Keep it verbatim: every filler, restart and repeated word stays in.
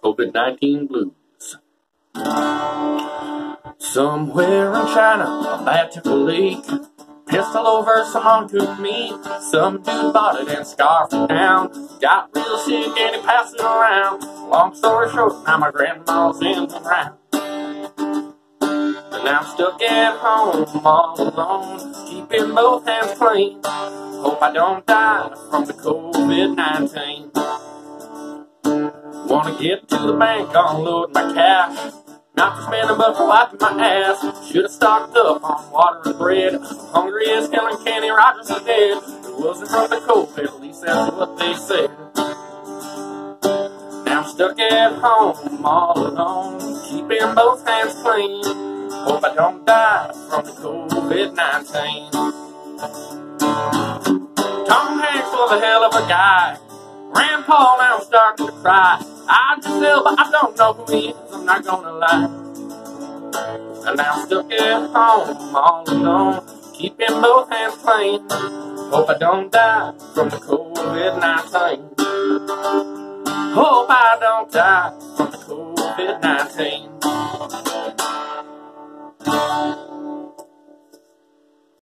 COVID nineteen blues. Somewhere in China, a lad took a leak. Pistol over some uncooked meat. Some dude bought it and scarfed it down. Got real sick and he passed it around. Long story short, now my grandma's in the ground. And I'm stuck at home all alone, keeping both hands clean. Hope I don't die from the COVID nineteen. Wanna get to the bank, unload my cash. Not for spending, but for wiping my ass. Should've stocked up on water and bread. I'm hungry as hell and Kenny Rogers is dead. It wasn't from the COVID, at least that's what they said. Now I'm stuck at home all alone, keeping both hands clean. Hope I don't die from the COVID nineteen. Tom Hanks was a hell of a guy. Rand Paul, now I'm starting to cry. Idris Elba, I don't know who he is, I'm not gonna lie. And now I'm stuck at home all alone, keeping both hands clean. Hope I don't die from the COVID nineteen. Hope I don't die from the COVID nineteen.